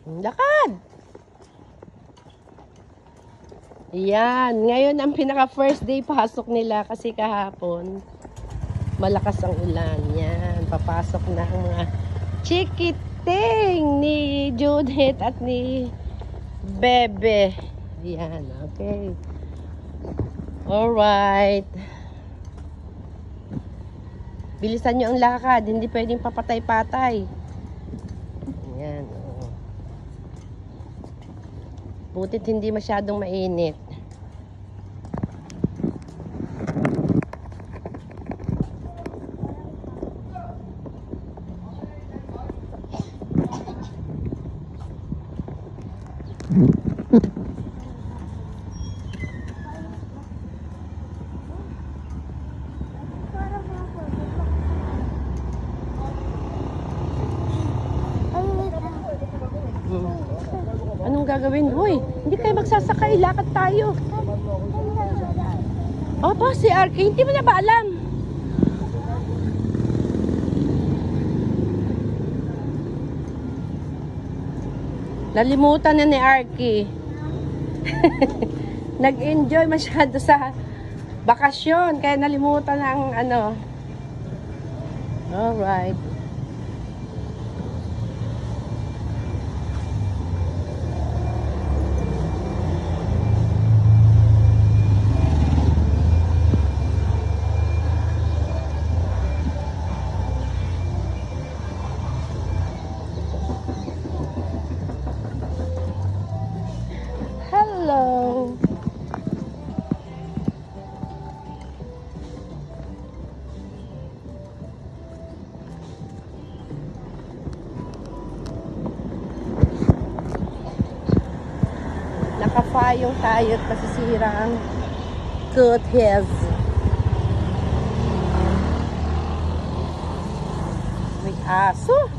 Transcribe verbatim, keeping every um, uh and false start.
Lakad! Yan. Ngayon ang pinaka first day pasok nila kasi kahapon malakas ang ulan. Yan. Papasok na ang mga chikiting ni Judith at ni Bebe. Yan. Okay. Alright. Bilisan nyo ang lakad. Hindi pwedeng papatay-patay. Yan. Oh. Butit hindi masyadong mainit. Anong gagawin? Hoy, hindi tayo magsasakay. Lakad tayo. Opo, si Arky. Hindi mo na ba alam? Nalimutan na ni Arky. Nag-enjoy masyado sa bakasyon. Kaya nalimutan na ang ano. Alright. Hello. Nakafayong tayo at masisira ang foothills. May aso.